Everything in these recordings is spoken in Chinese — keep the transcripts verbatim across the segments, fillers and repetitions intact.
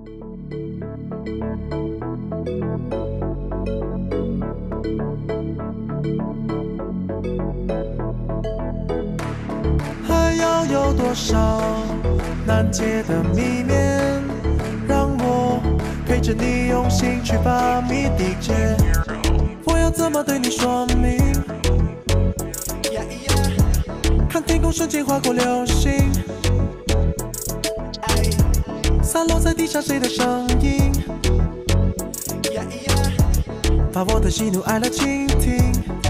还要有多少难解的谜面，让我陪着你用心去把谜底解。我要怎么对你说明？看天空瞬间划过流星，洒落在地上谁的声音？把我的喜怒哀乐倾听。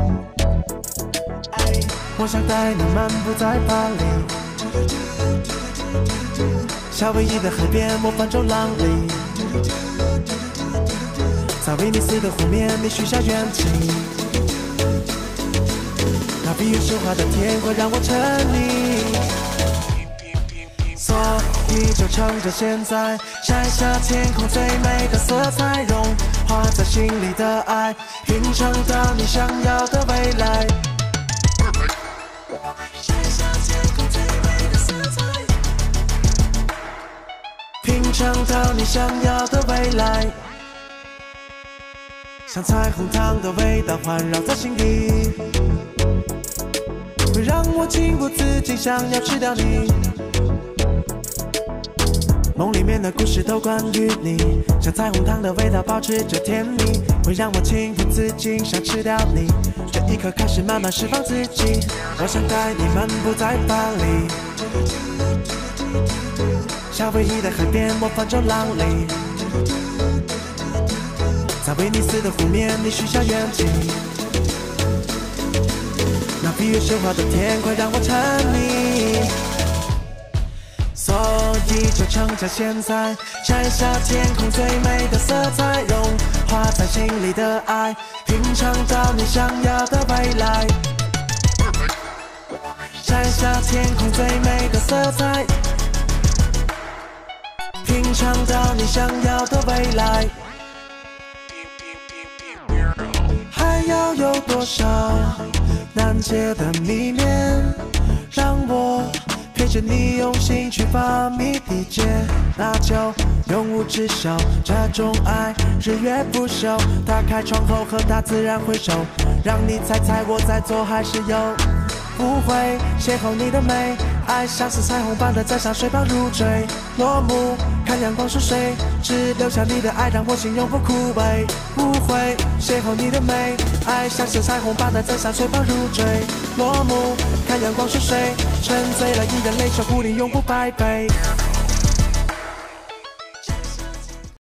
我想带你漫步在巴黎，夏威夷的海边，模仿走廊里，在威尼斯的湖面，你许下愿景。那比喻神话的天会让我沉溺，所以就趁着现在，摘下天空最美的色彩，融化在心里的爱，拼成到你想要的未来。拼成到你想要的未来，像彩虹糖的味道环绕在心底，会让我情不自禁想要吃掉你。梦里面的故事都关于你，像彩虹糖的味道保持着甜蜜，会让我情不自禁想吃掉你。这一刻开始慢慢释放自己，我想带你漫步在巴黎，夏威夷的海边，模仿走廊里，在威尼斯的湖面，你许下愿景。那比喻神话的天快让我沉迷，所以就趁着现在，摘下天空最美的色彩，融化在心里的爱，品尝到你想要的未来。摘下天空最美的色彩，品尝到你想要的未来。还要有多少难解的谜面，让我陪着你用心去把谜底解。那就永无止休，这种爱日月不休。打开窗后和大自然挥手，让你猜猜我在左还是右。不会邂逅你的美，爱像是彩虹般的在像水般入坠。落幕，看阳光熟睡，只留下你的爱让我心永不枯萎。不会邂逅你的美，爱像是彩虹般的在像水般入坠。落幕，看阳光熟睡，沉醉了依然泪守护你永不败北。